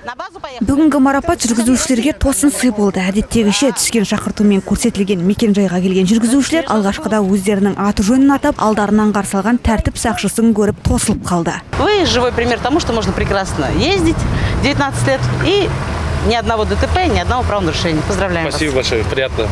Бүгінгі марапат жүргізушілерге тосын сый болды. Әдеттегіше түскен шақыртумен көрсетілген мекен-жайға келген жүргізушілер алғашқыда өздерінің аты жөнін атап, алдарынан қарсы алған тәртіп сақшысын көріп тосылып қалды. Вы живой пример тому, что можно прекрасно ездить 19 лет и ни одного ДТП, ни одного правонарушения. Поздравляем вас. Спасибо большое, приятно.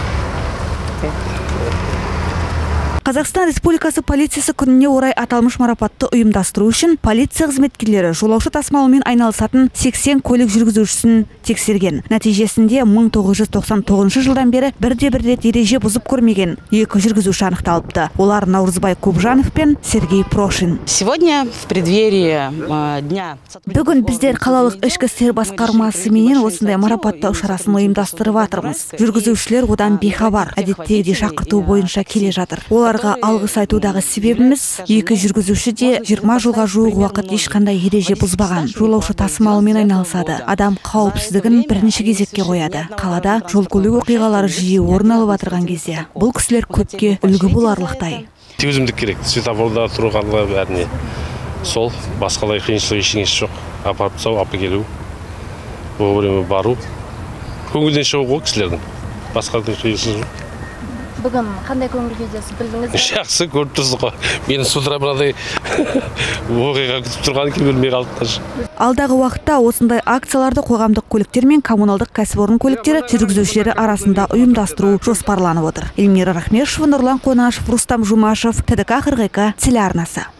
Қазақстан Республикасы полициясы күніне орай аталмыш марапатты ұйымдастыру үшін полиция қызметкерлері жолаушы тасымалымен айналысатын 80 көлік жүргізушісін тексерген. Нәтижесінде 1999 жылдан бері бірде-бір рет ереже бұзып көрмеген 2 жүргізуші анықталыпты. Олар Наурызбай Көбжанов пен Сергей Прошин. Сегодня в преддверии дня. Бүгін біздер қалалық ішкі істер басқармасы менен осындай марапаттау шарасын ұйымдастырып жатырмыз. Жүргізушілер одан бейхабар, әдеттегідей шақырту бойынша келе жатыр. Оларға алғыс айтудағы себебіміз 2 жүргізуші де 20 жылға жуық уақыт ешқандай ереже бұзбаған. Жолаушы тасымалымен айналысады. Адам қауіпсіздігін бірінші кезекке қояды. Қалада жол-көлік оқиғалары жиі орын алып отырған кезде бұл кісілер көпке үлгі боларлықтай. Төзімдік керек. Светофорда тұрғанға бәріне. Сол басқалай қиыншылық ештеңесі жоқ. Апарып тастау, апа келу. Вовремя бару. Көңілден шығу ғой кісілердің. Басқа қиыншылық жоқ. Бүгін қандай көңіл күйдесіз, білдіңіз бе? Жақсы, көріп тұрсыз ғой. Мені судыра мынадай оқиға күтіп тұрған кейін білмей қалдық. Алдағы уақытта осындай акцияларды қоғамдық көліктер мен коммуналдық кәсіпорын көліктері жүргізушілері арасында ұйымдастыру жоспарланып отыр. Эльмира Рахмешева, Нұрлан Қонашев, Рустам Жумашев, ТДК 42 телеарнасы.